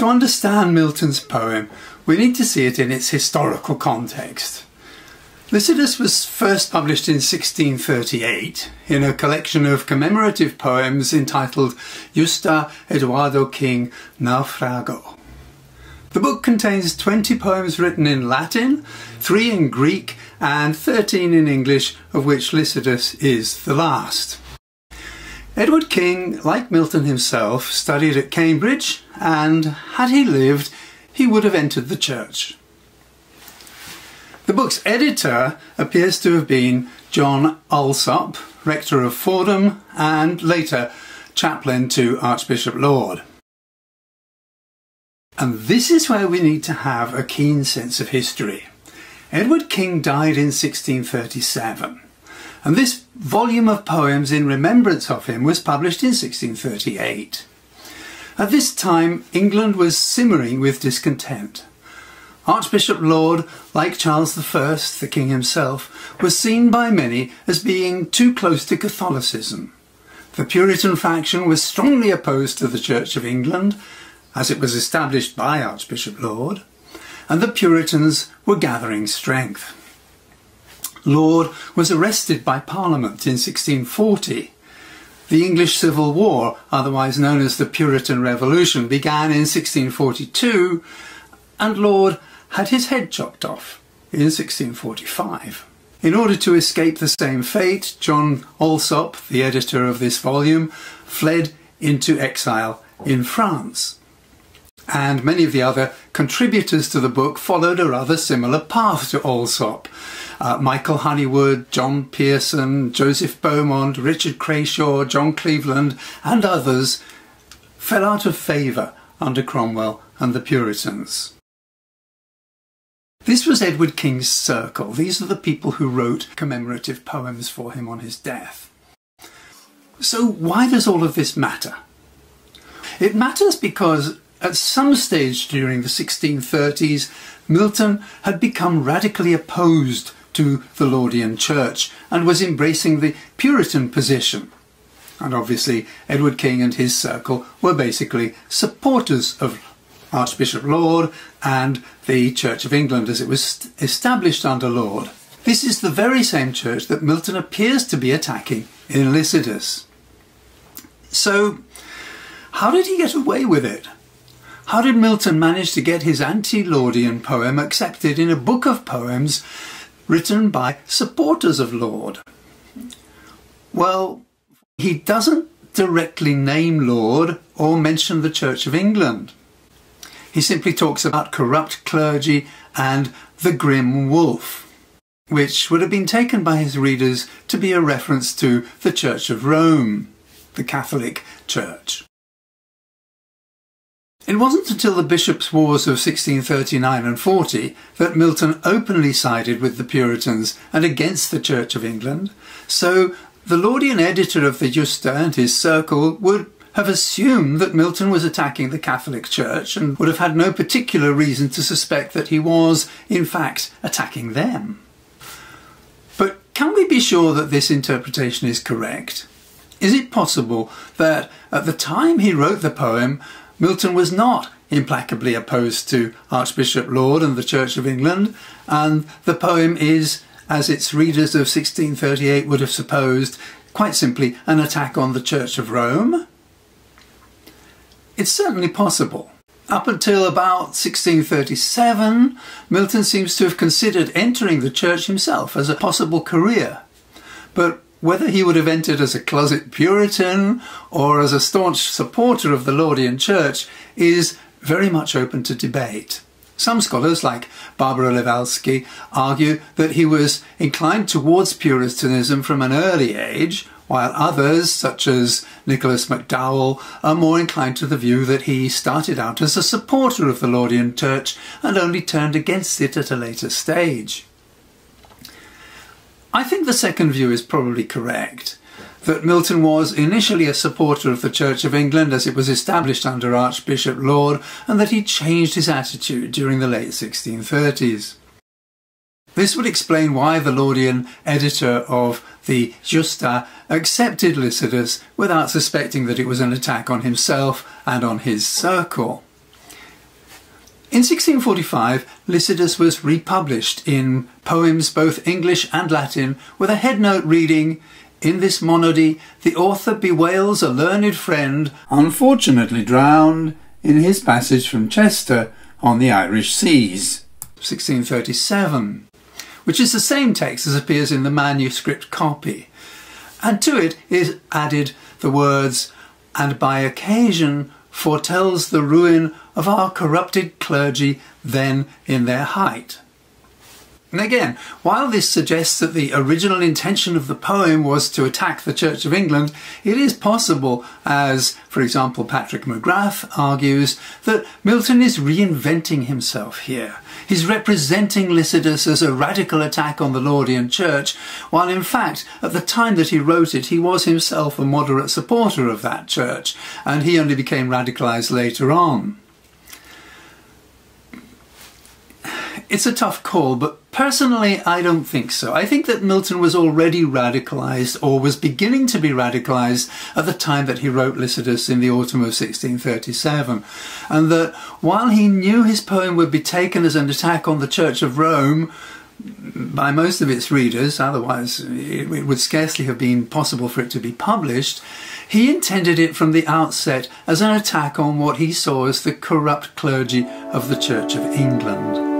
to understand Milton's poem, we need to see it in its historical context. Lycidas was first published in 1638 in a collection of commemorative poems entitled Justa Eduardo King Naufrago. The book contains 20 poems written in Latin, 3 in Greek and 13 in English, of which Lycidas is the last. Edward King, like Milton himself, studied at Cambridge, and had he lived, he would have entered the church. The book's editor appears to have been John Alsop, rector of Fordham and later chaplain to Archbishop Laud. And this is where we need to have a keen sense of history. Edward King died in 1637, and this volume of poems in remembrance of him was published in 1638. At this time, England was simmering with discontent. Archbishop Laud, like Charles I, the king himself, was seen by many as being too close to Catholicism. The Puritan faction was strongly opposed to the Church of England, as it was established by Archbishop Laud, and the Puritans were gathering strength. Laud was arrested by Parliament in 1640. The English Civil War, otherwise known as the Puritan Revolution, began in 1642, and Laud had his head chopped off in 1645. In order to escape the same fate, John Alsop, the editor of this volume, fled into exile in France. And many of the other contributors to the book followed a rather similar path to Alsop. Michael Honeywood, John Pearson, Joseph Beaumont, Richard Crashaw, John Cleveland and others fell out of favour under Cromwell and the Puritans. This was Edward King's circle. These are the people who wrote commemorative poems for him on his death. So why does all of this matter? It matters because at some stage during the 1630s, Milton had become radically opposed to the Laudian Church and was embracing the Puritan position. And obviously Edward King and his circle were basically supporters of Archbishop Laud and the Church of England as it was established under Laud. This is the very same church that Milton appears to be attacking in Lycidas. So, how did he get away with it? How did Milton manage to get his anti-Laudian poem accepted in a book of poems written by supporters of Laud? Well, he doesn't directly name Laud or mention the Church of England. He simply talks about corrupt clergy and the grim wolf, which would have been taken by his readers to be a reference to the Church of Rome, the Catholic Church. It wasn't until the Bishops' Wars of 1639 and 40 that Milton openly sided with the Puritans and against the Church of England, so the Laudian editor of the Justa and his circle would have assumed that Milton was attacking the Catholic Church and would have had no particular reason to suspect that he was, in fact, attacking them. But can we be sure that this interpretation is correct? Is it possible that at the time he wrote the poem, Milton was not implacably opposed to Archbishop Laud and the Church of England, and the poem is, as its readers of 1638 would have supposed, quite simply an attack on the Church of Rome? It's certainly possible. Up until about 1637, Milton seems to have considered entering the church himself as a possible career. But whether he would have entered as a closet Puritan or as a staunch supporter of the Laudian Church is very much open to debate. Some scholars, like Barbara Lewalski, argue that he was inclined towards Puritanism from an early age, while others, such as Nicholas McDowell, are more inclined to the view that he started out as a supporter of the Laudian Church and only turned against it at a later stage. I think the second view is probably correct, that Milton was initially a supporter of the Church of England as it was established under Archbishop Laud, and that he changed his attitude during the late 1630s. This would explain why the Laudian editor of the Justa accepted Lycidas without suspecting that it was an attack on himself and on his circle. In 1645, Lycidas was republished in poems both English and Latin with a headnote reading, "In this monody the author bewails a learned friend unfortunately drowned in his passage from Chester on the Irish seas," 1637, which is the same text as appears in the manuscript copy. And to it is added the words, "and by occasion foretells the ruin of our corrupted clergy then in their height." And again, while this suggests that the original intention of the poem was to attack the Church of England, it is possible, as, for example, Patrick McGrath argues, that Milton is reinventing himself here. He's representing Lycidas as a radical attack on the Laudian Church, while in fact, at the time that he wrote it, he was himself a moderate supporter of that church, and he only became radicalised later on. It's a tough call, but personally I don't think so. I think that Milton was already radicalised, or was beginning to be radicalised, at the time that he wrote Lycidas in the autumn of 1637, and that while he knew his poem would be taken as an attack on the Church of Rome by most of its readers, otherwise it would scarcely have been possible for it to be published, he intended it from the outset as an attack on what he saw as the corrupt clergy of the Church of England.